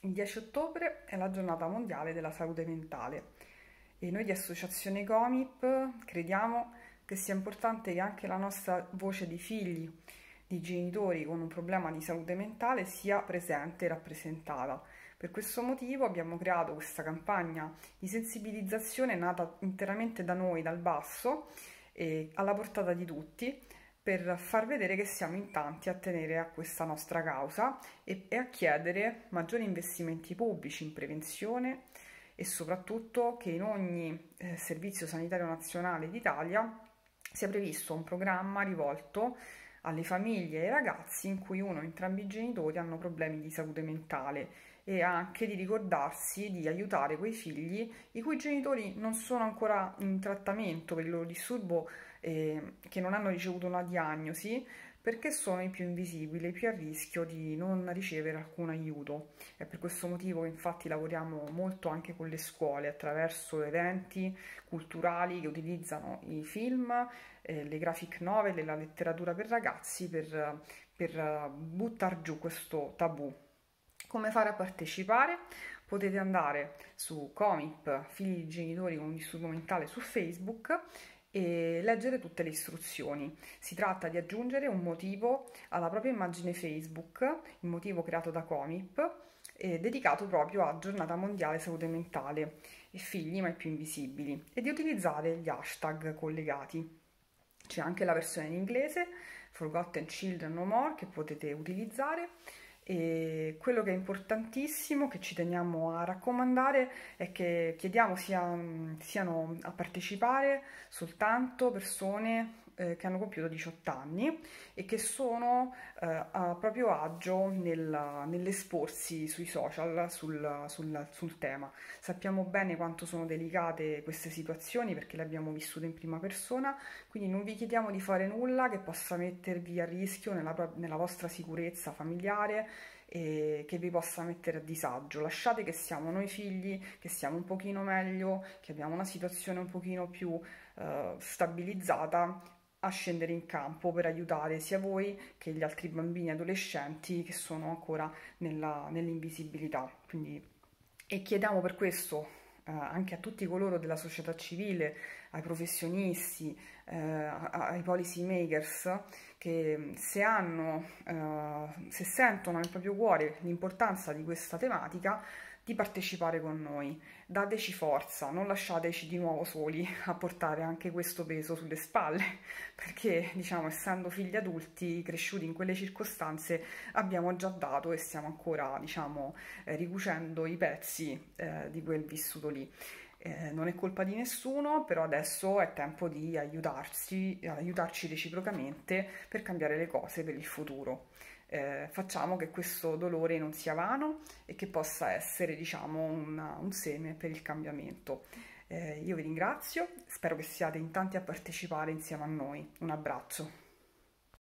Il 10 ottobre è la giornata mondiale della salute mentale e noi di Associazione Comip crediamo che sia importante che anche la nostra voce di figli, di genitori con un problema di salute mentale sia presente e rappresentata. Per questo motivo abbiamo creato questa campagna di sensibilizzazione nata interamente da noi, dal basso, e alla portata di tutti, per far vedere che siamo in tanti a tenere a questa nostra causa e a chiedere maggiori investimenti pubblici in prevenzione e soprattutto che in ogni servizio sanitario nazionale d'Italia sia previsto un programma rivolto alle famiglie e ai ragazzi in cui uno o entrambi i genitori hanno problemi di salute mentale, e anche di ricordarsi di aiutare quei figli i cui genitori non sono ancora in trattamento per il loro disturbo, che non hanno ricevuto una diagnosi, perché sono i più invisibili, i più a rischio di non ricevere alcun aiuto. È per questo motivo che infatti lavoriamo molto anche con le scuole attraverso eventi culturali che utilizzano i film, le graphic novel e la letteratura per ragazzi per buttare giù questo tabù. Come fare a partecipare? Potete andare su Comip, figli di genitori con un disturbo mentale, su Facebook e leggere tutte le istruzioni. Si tratta di aggiungere un motivo alla propria immagine Facebook, il motivo creato da Comip, dedicato proprio a Giornata Mondiale Salute Mentale e figli mai più invisibili, e di utilizzare gli hashtag collegati. C'è anche la versione in inglese, Forgotten Children No More, che potete utilizzare. E quello che è importantissimo, che ci teniamo a raccomandare, è che chiediamo siano a partecipare soltanto persone che hanno compiuto 18 anni e che sono a proprio agio nell'esporsi sui social sul tema. Sappiamo bene quanto sono delicate queste situazioni perché le abbiamo vissute in prima persona, quindi non vi chiediamo di fare nulla che possa mettervi a rischio nella vostra sicurezza familiare e che vi possa mettere a disagio. Lasciate che siamo noi figli, che siamo un pochino meglio, che abbiamo una situazione un pochino più stabilizzata, a scendere in campo per aiutare sia voi che gli altri bambini e adolescenti che sono ancora nell'invisibilità. E chiediamo per questo anche a tutti coloro della società civile, ai professionisti, ai policy makers, che se sentono nel proprio cuore l'importanza di questa tematica, di partecipare con noi. Dateci forza, non lasciateci di nuovo soli a portare anche questo peso sulle spalle, perché, diciamo, essendo figli adulti, cresciuti in quelle circostanze, abbiamo già dato e stiamo ancora, diciamo, ricucendo i pezzi di quel vissuto lì. Non è colpa di nessuno, però adesso è tempo di aiutarci reciprocamente per cambiare le cose per il futuro. Facciamo che questo dolore non sia vano e che possa essere, diciamo, un seme per il cambiamento. Io vi ringrazio, spero che siate in tanti a partecipare insieme a noi. Un abbraccio.